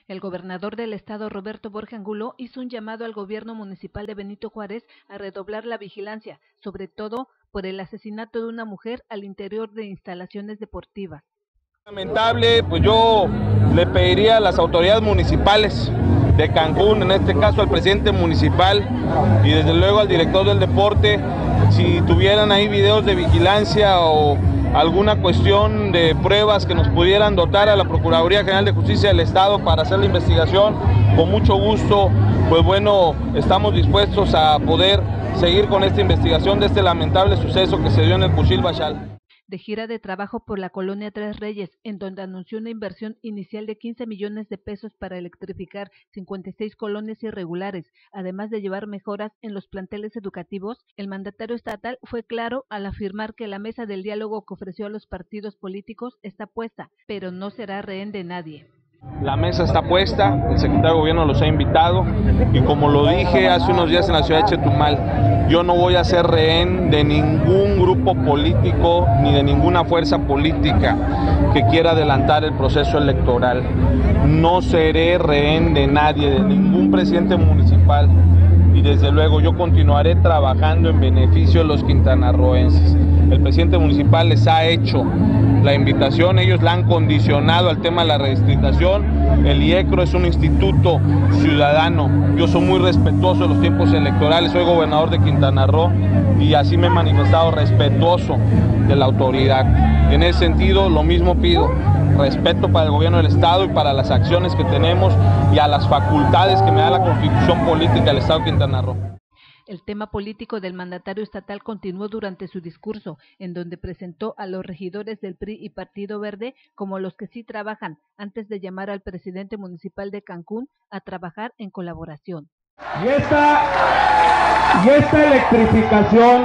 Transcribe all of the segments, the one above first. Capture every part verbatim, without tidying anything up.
El gobernador del estado, Roberto Borja Angulo, hizo un llamado al gobierno municipal de Benito Juárez a redoblar la vigilancia, sobre todo por el asesinato de una mujer al interior de instalaciones deportivas. Lamentable, pues yo le pediría a las autoridades municipales de Cancún, en este caso al presidente municipal y desde luego al director del deporte, si tuvieran ahí videos de vigilancia o alguna cuestión de pruebas que nos pudieran dotar a la Procuraduría General de Justicia del Estado para hacer la investigación, con mucho gusto, pues bueno, estamos dispuestos a poder seguir con esta investigación de este lamentable suceso que se dio en el Cuchil Bachal. De gira de trabajo por la colonia Tres Reyes, en donde anunció una inversión inicial de quince millones de pesos para electrificar cincuenta y seis colonias irregulares, además de llevar mejoras en los planteles educativos, el mandatario estatal fue claro al afirmar que la mesa del diálogo que ofreció a los partidos políticos está puesta, pero no será rehén de nadie. La mesa está puesta, el secretario de Gobierno los ha invitado y como lo dije hace unos días en la ciudad de Chetumal, yo no voy a ser rehén de ningún grupo político ni de ninguna fuerza política que quiera adelantar el proceso electoral. No seré rehén de nadie, de ningún presidente municipal y desde luego yo continuaré trabajando en beneficio de los quintanarroenses. El presidente municipal les ha hecho la invitación, ellos la han condicionado al tema de la redistribución. El I E C R O es un instituto ciudadano, yo soy muy respetuoso de los tiempos electorales, soy gobernador de Quintana Roo y así me he manifestado respetuoso de la autoridad. En ese sentido, lo mismo pido, respeto para el gobierno del Estado y para las acciones que tenemos y a las facultades que me da la Constitución Política del Estado de Quintana Roo. El tema político del mandatario estatal continuó durante su discurso, en donde presentó a los regidores del P R I y Partido Verde como los que sí trabajan, antes de llamar al presidente municipal de Cancún a trabajar en colaboración. Y esta, y esta electrificación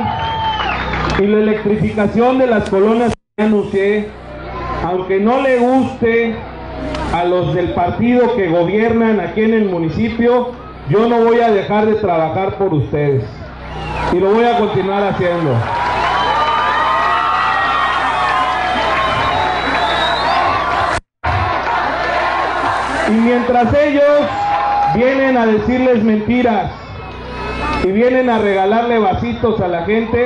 y la electrificación de las colonias que anuncié, aunque no le guste a los del partido que gobiernan aquí en el municipio, yo no voy a dejar de trabajar por ustedes y lo voy a continuar haciendo. Y mientras ellos vienen a decirles mentiras y vienen a regalarle vasitos a la gente,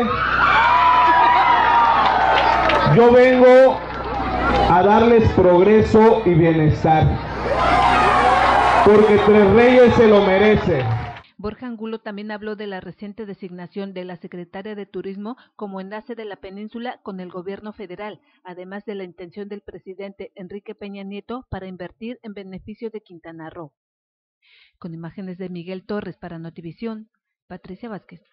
yo vengo a darles progreso y bienestar. Porque Tres Reyes se lo merece. Borja Angulo también habló de la reciente designación de la secretaria de Turismo como enlace de la península con el gobierno federal, además de la intención del presidente Enrique Peña Nieto para invertir en beneficio de Quintana Roo. Con imágenes de Miguel Torres para Notivisión, Patricia Vázquez.